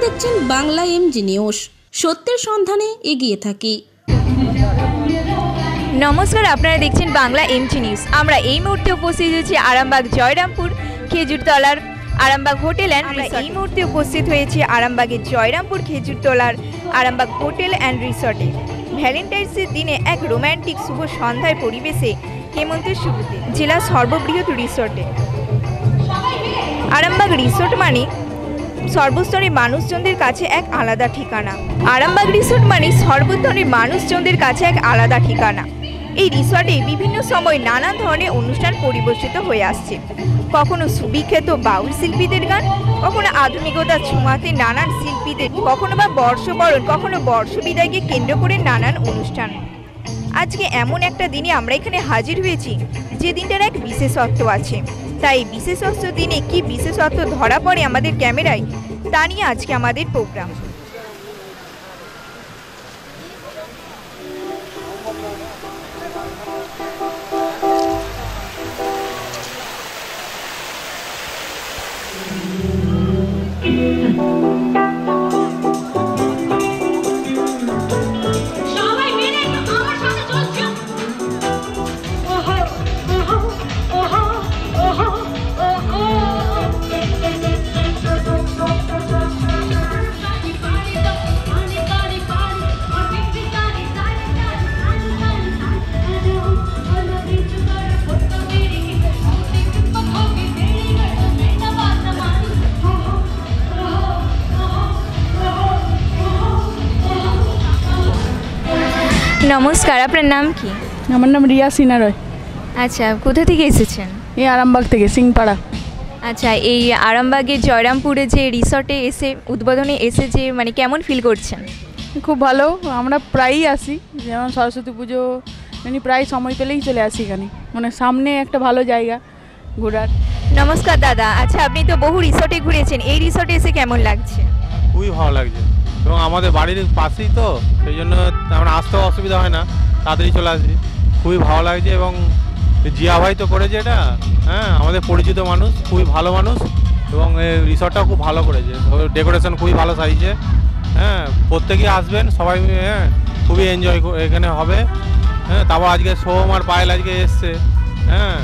দেখছেন Bangla MG news, সত্যের সন্ধানে এগিয়ে থাকি। নমস্কার, আপনারা দেখছেন বাংলা এমজি নিউজ। আমরা এই মুহূর্তে উপস্থিত হয়েছি আরামবাগ জয়রামপুর খেজুরতলার আরামবাগ হোটেল অ্যান্ড রিসর্ট। এই মুহূর্তে উপস্থিত হয়েছি আরামবাগের জয়রামপুর খেজুরতলার আরামবাগ হোটেল অ্যান্ড রিসর্টে। ভ্যালেন্টাইন্সের দিনে এক রোম্যান্টিক শুভ সন্ধ্যার পরিবেশে হেমন্তের শুরুতে জেলার সর্ববৃহৎ রিসর্টে আরামবাগ রিসর্ট মানে সর্বস্তরের মানুষজনদের কাছে এক আলাদা ঠিকানা। আরামবাগ রিসর্ট মানে সর্বস্তরের মানুষজনদের কাছে এক আলাদা ঠিকানা। এই রিসর্টে বিভিন্ন সময় নানান ধরনের অনুষ্ঠান পরিবেশিত হয়ে আসছে, কখনো সুবিখ্যাত বাউল শিল্পীদের গান, কখনো আধুনিকতার ছোঁয়াতে নানান শিল্পীদের, কখনো বা বর্ষবরণ, কখনো বর্ষবিদায়কে কেন্দ্র করে নানান অনুষ্ঠান। আজকে এমন একটা দিনে আমরা এখানে হাজির হয়েছি যে দিনটার এক বিশেষত্ব আছে। তাই বিশেষত্ব দিনে কি বিশেষত্ব ধরা পড়ে আমাদের ক্যামেরায়, তা নিয়ে আজকে আমাদের প্রোগ্রাম। নমস্কার, আপনার নাম কি? আমার নাম রিয়া সিনহা রয়। আচ্ছা, কোথা থেকে এসেছেন? এই আরামবাগ থেকে, সিংপাড়া। আচ্ছা, এই আরামবাগের জয়রামপুরে যে রিসর্টে এসে উদ্বোধনে এসে যে মানে কেমন ফিল করছেন? খুব ভালো, আমরা প্রায়ই আসি, যেমন সরস্বতী পুজো এমনি প্রায় সময় পেলেই চলে আসি এখানে, মানে সামনে একটা ভালো জায়গা ঘোরার। নমস্কার দাদা, আচ্ছা আপনি তো বহু রিসর্টে ঘুরেছেন, এই রিসর্টে এসে কেমন লাগছে? খুবই ভালো লাগছে, এবং আমাদের বাড়ির পাশেই তো, সেই জন্য আমরা আসতেও অসুবিধা হয় না, তাড়াতাড়ি চলে আসি। খুবই ভালো লাগছে, এবং জিয়া ভাই তো করেছে এটা, হ্যাঁ, আমাদের পরিচিত মানুষ, খুবই ভালো মানুষ, এবং এই রিসর্টটাও খুব ভালো করেছে, ডেকোরেশন খুবই ভালো সাইজে। হ্যাঁ, প্রত্যেকেই আসবেন সবাই, হ্যাঁ, খুবই এনজয় এখানে হবে। হ্যাঁ, তারপর আজকে সোম আর পায়েল আজকে এসছে। হ্যাঁ,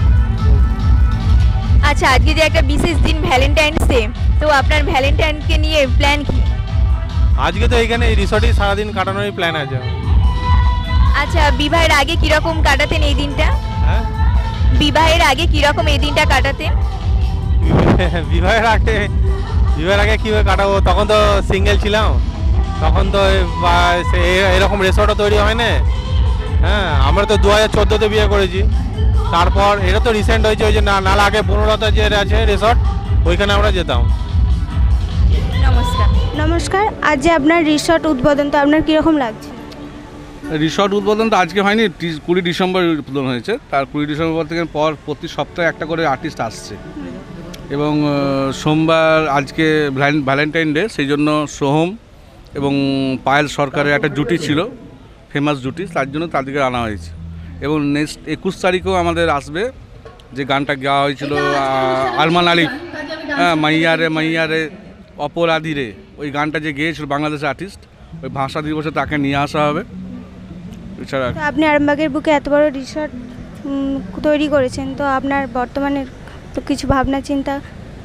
আচ্ছা, আজকে যে একটা বিশেষ দিন ভ্যালেন্টাইন্স ডে, তো আপনার ভ্যালেন্টাইনকে নিয়ে প্ল্যান কি? আজকে তো এইখানে এই রিসর্টেই সারাদিন কাটানোর প্ল্যান আছে। আচ্ছা, বিবাহের আগে কিরকম কাটাতেন এই দিনটা? হ্যাঁ, বিবাহের আগে কিরকম এই দিনটা কাটাতেন? বিবাহের আগে কীভাবে কাটাবো, তখন তো সিঙ্গেল ছিলাম, তখন তো এরকম রিসর্টও তৈরি হয় না। হ্যাঁ, আমরা তো 2014-তে বিয়ে করেছি, তারপর এটা তো রিসেন্ট হয়েছে, ওই যে নালা আগে 15টা যে আছে রিসর্ট, ওইখানে আমরা যেতাম। নমস্কার। নমস্কার, আজ যে আপনার রিসর্ট উদ্বোধন, তো আপনার কীরকম লাগছে? রিসর্ট উদ্বোধন তো আজকে হয়নি, 20 ডিসেম্বর উদ্বোধন হয়েছে। তার 20 ডিসেম্বর থেকে পর প্রতি সপ্তাহে একটা করে আর্টিস্ট আসছে, এবং সোমবার আজকে ভ্যালেন্টাইন ডে, সেই জন্য সোহম এবং পায়েল সরকারের একটা জুটি ছিল, ফেমাস জুটি, তার জন্য তাদেরকে আনা হয়েছে। এবং নেক্সট 21 তারিখেও আমাদের আসবে, যে গানটা গাওয়া হয়েছিল আরমান আলিফ, হ্যাঁ, মাইয়ারে অপরাধীরে, ওই গানটা যে গেয়েছিল বাংলাদেশের আর্টিস্ট, ওই ভাষা দিবসে তাকে নিয়ে আসা হবে। এছাড়া আপনি আরামবাগের বুকে এত বড় রিসর্ট তৈরি করেছেন, তো আপনার বর্তমানে তো কিছু ভাবনা চিন্তা?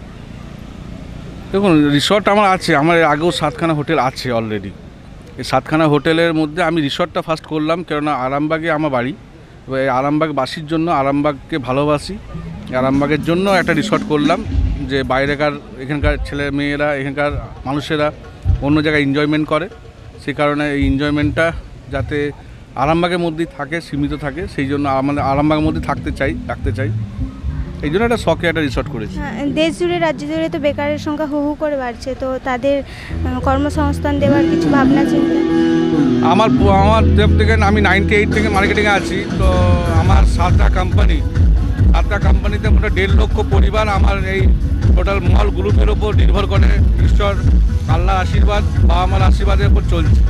দেখুন, রিসর্ট আমার আছে, আমার আগেও 7খানা হোটেল আছে অলরেডি। এই 7খানা হোটেলের মধ্যে আমি রিসর্টটা ফার্স্ট করলাম, কেননা আরামবাগে আমার বাড়ি, এবার এই আরামবাগবাসীর জন্য, আরামবাগকে ভালোবাসি, আরামবাগের জন্য একটা রিসর্ট করলাম, যে বাইরেকার এখানকার ছেলে মেয়েরা, এখানকার মানুষেরা অন্য জায়গায় এনজয়মেন্ট করে, সেই কারণে এই এনজয়মেন্টটা যাতে আরামবাগের মধ্যেই থাকে, সীমিত থাকে, সেই জন্য আমাদের আরামবাগের মধ্যে রাখতে চাই, এই জন্য একটা শখে একটা রিসর্ট করেছি। দেশ জুড়ে, রাজ্য জুড়ে তো বেকারের সংখ্যা হু হু করে বাড়ছে, তো তাদের কর্মসংস্থান দেওয়ার কিছু ভাবনা চিন্তা? আমার থেকে আমি 98 থেকে মার্কেটিংয়ে আছি, তো আমার 7টা কোম্পানিতে মোট 1.5 লক্ষ পরিবার আমার এই টোটাল মল গ্রুপের ওপর নির্ভর করে। ঈশ্বর আল্লাহর আশীর্বাদ, বাবা মার আশীর্বাদের উপর চলছে।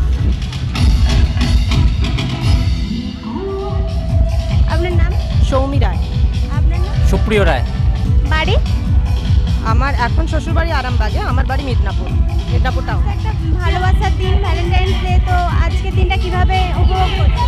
আপনার নাম? সৌমি রায়। আপনার নাম? সুপ্রিয় রায়। বাড়ি? আমার এখন শ্বশুরবাড়ি আরামবাগে, আমার বাড়ি মিদনাপুর টাউন। একটা ভালোবাসার দিন, ভ্যালেন্টাইন্স ডে, তো আজকের দিনটা কিভাবে উপভোগ করছেন?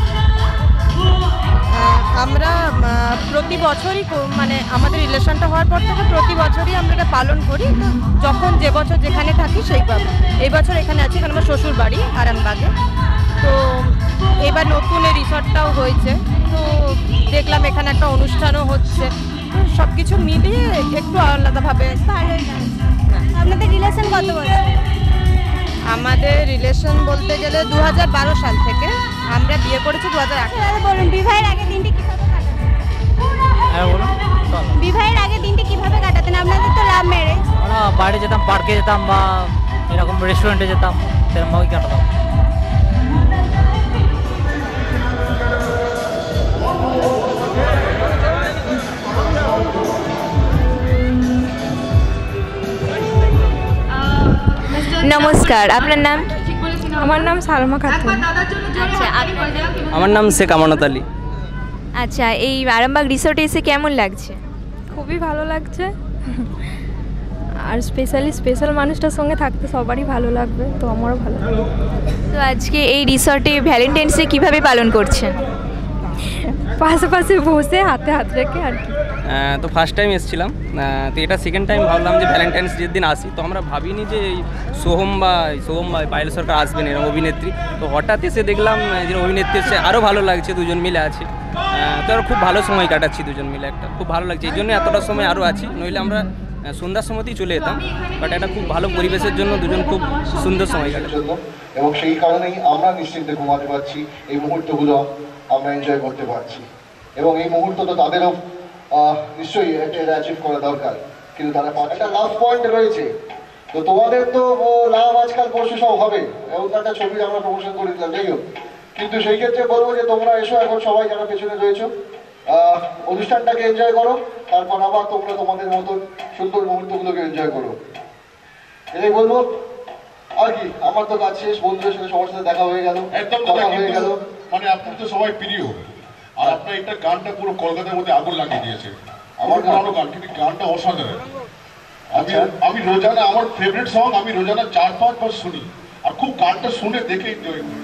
আমরা প্রতি বছরই মানে আমাদের রিলেশনটা হওয়ার পর থেকে প্রতি বছরই আমরা এটা পালন করি। তো যখন যে বছর যেখানে থাকি সেইভাবে এই বছর এখানে আছি, এখানে আমার শ্বশুর বাড়ি আরামবাগে। তো এবার নতুন এই রিসর্টটাও হয়েছে, তো দেখলাম এখানে একটা অনুষ্ঠানও হচ্ছে, তো সব কিছু মিলিয়ে একটু আলাদাভাবে ভালোই লাগছে। আপনাদের রিলেশন কত বছর? আমাদের রিলেশন বলতে গেলে 2012 সাল থেকে, আমরা বিয়ে করেছি 2008। দাদা বলুন, বিবাহের আগে দিনটি কিভাবে কাটাতেন? হ্যাঁ বলুন। বিবাহের আগে দিনটি কিভাবে কাটাতেন? আপনাদের তো লাভ ম্যারেজ। আমরা বাইরে যেতাম, পার্কে যেতাম বা এরকম রেস্টুরেন্টে যেতাম, সেরকমভাবেই কাটাতাম। নমস্কার, আপনার নাম? আমার নাম সালমা খাতুন। আচ্ছা, আমার নাম শেখ আমানত আলী। আচ্ছা, এই আরামবাগ রিসোর্টে এসে কেমন লাগছে? খুবই ভালো লাগছে, আর স্পেশাল মানুষটার সঙ্গে থাকতে সবারই ভালো লাগবে, তো আমারও ভালো লাগবে। তো আজকে এই রিসর্টে ভ্যালেন্টাইন্স ডে কীভাবে পালন করছেন? পাশাপাশি বসে হাতে হাত রেখে আর কি। তো ফার্স্ট টাইম এসেছিলাম, তো এটা সেকেন্ড টাইম ভাবলাম যে ভ্যালেন্টাইন্স ডের দিন আসি। তো আমরা ভাবিনি যে এই সোহম বা পায়েল সরকার আসবেন, এরকম অভিনেত্রী। তো হঠাৎ এসে দেখলাম যে অভিনেত্রী এসে, আরও ভালো লাগছে, দুজন মিলে আছি। তো আর খুব ভালো সময় কাটাচ্ছি দুজন মিলে, একটা খুব ভালো লাগছে। এই জন্য এতটা সময় আরও আছি, নইলে আমরা সন্ধ্যার সময়তেই চলে যেতাম। বাট এটা খুব ভালো পরিবেশের জন্য দুজন খুব সুন্দর সময় কাটাচ্ছে, এবং সেই কারণেই আমরা নিশ্চিন্তে ঘুমাতে পারছি, এই মুহূর্তগুলো আমরা এনজয় করতে পারছি। এবং এই মুহূর্ত তো তাদেরও নিশ্চয়ই এটা অ্যাচিভ করা দরকার, কিন্তু তারা একটা লাভ পয়েন্ট রয়েছে। তো তোমাদের তো লাভ আজকাল পরশু সব হবে, এবং একটা ছবি আমরা প্রমোশন করে দিলাম, যাই হোক। কিন্তু সেই ক্ষেত্রে বলবো যে তোমরা এসো, এখন সবাই যারা পেছনে রয়েছো অনুষ্ঠানটাকে এনজয় করো, তারপর আবার তোমরা তোমাদের মতন সুন্দর মুহূর্তগুলোকে এনজয় করো, এটাই বলবো। আর কি, আমার তো কাজ শেষ, বন্ধুদের সাথে সবার সাথে দেখা হয়ে গেল, একদম কথা হয়ে গেল। মানে আপনার তো সবাই প্রিয়, আর আপনার একটা গানটা পুরো কলকাতার মধ্যে আগুন লাগিয়ে দিয়েছে। আমার পুরানো গান, কিন্তু গানটা অসাধারণ। আমি রোজানা, আমার ফেভারিট সং, আমি রোজানা 4-5 বার শুনি, আর খুব গানটা শুনে দেখে এনজয় করি।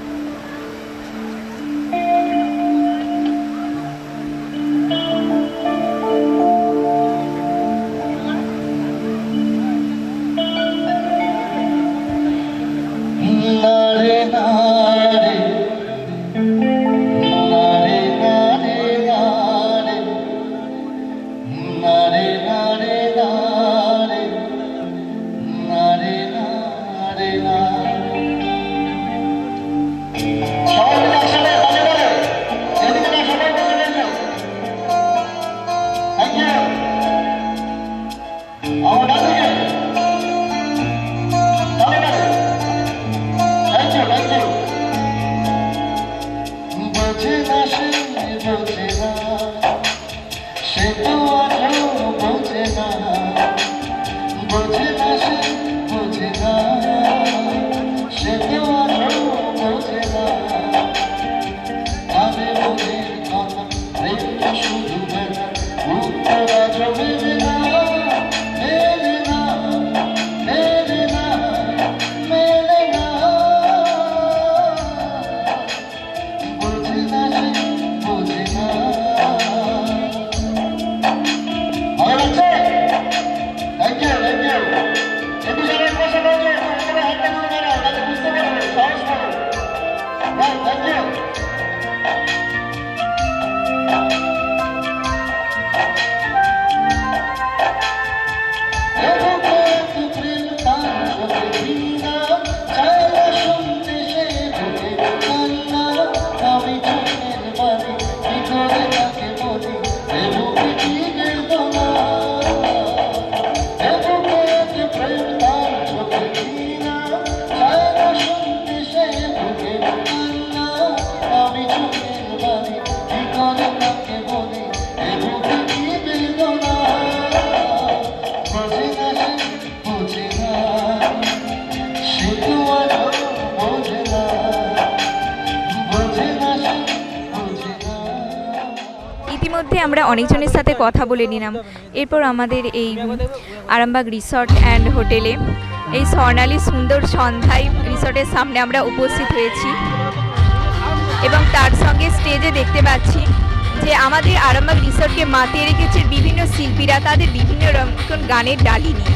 আমরা অনেকজনের সাথে কথা বলে নিলাম। এরপর আমাদের এই আরামবাগ রিসর্ট অ্যান্ড হোটেলে এই স্বর্ণালী সুন্দর সন্ধ্যায় রিসর্টের সামনে আমরা উপস্থিত হয়েছি এবং তার সঙ্গে স্টেজে দেখতে পাচ্ছি যে আমাদের আরামবাগ রিসর্টকে মাতিয়ে রেখেছে বিভিন্ন শিল্পীরা তাদের বিভিন্ন রকম গানের ডালি নিয়ে।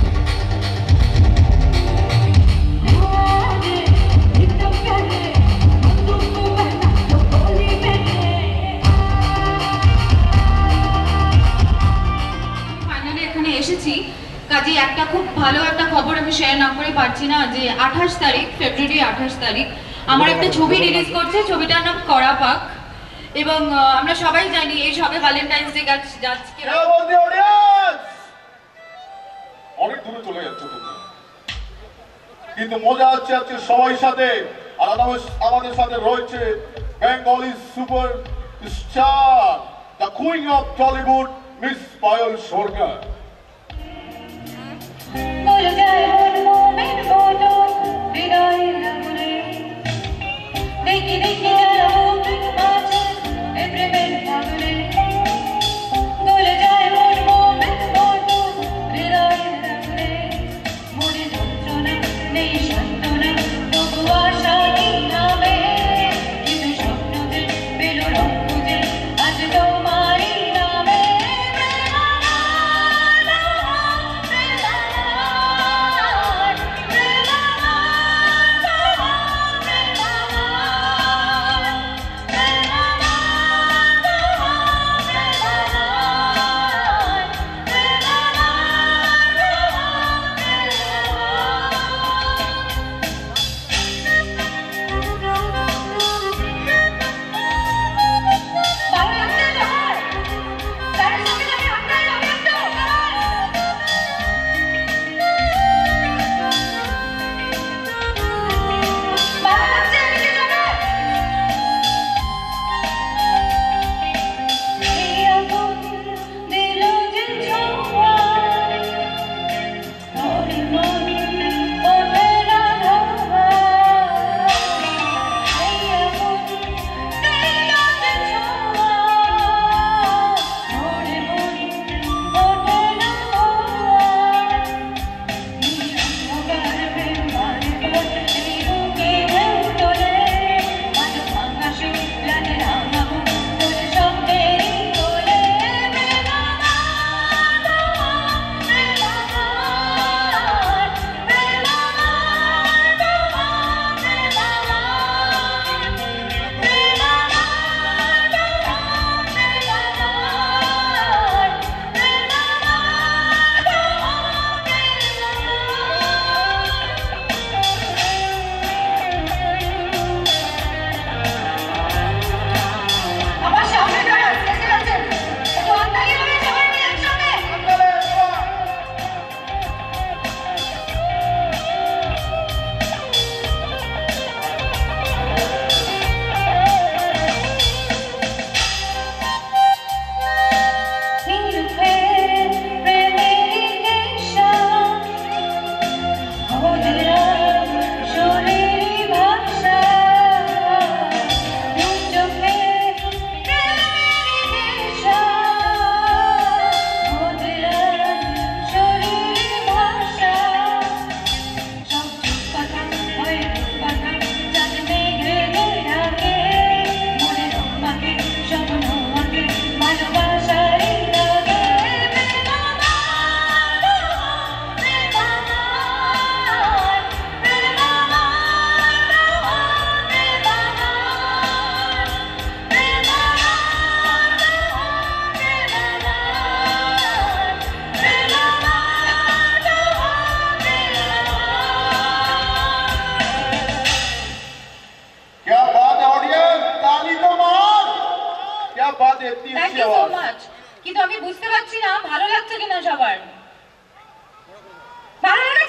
ফাইনালি এখানে এসেছি, কাজে একটা খুব ভালো একটা খবর আমি শেয়ার না করে পারছি না যে 28 তারিখ ফেব্রুয়ারি 28 তারিখ আমার একটা ছবি রিলিজ করছে। ছবিটার নাম করাপাক এবং আমরা সবাই জানি এই সবে ভ্যালেন্টাইন্স ডে যাচ্ছে। অনেক দূরে চলে যাচ্ছে তোমরা, কিন্তু মজা হচ্ছে আজকে সবাই সাথে। আর আমাদের সাথে রয়েছে Bengali superstar, the queen of Tollywood, miss Payel Sarkar. কিন্তু আমি বুঝতে পারছি না ভালো লাগছে কিনা সবার। ভালো লাগে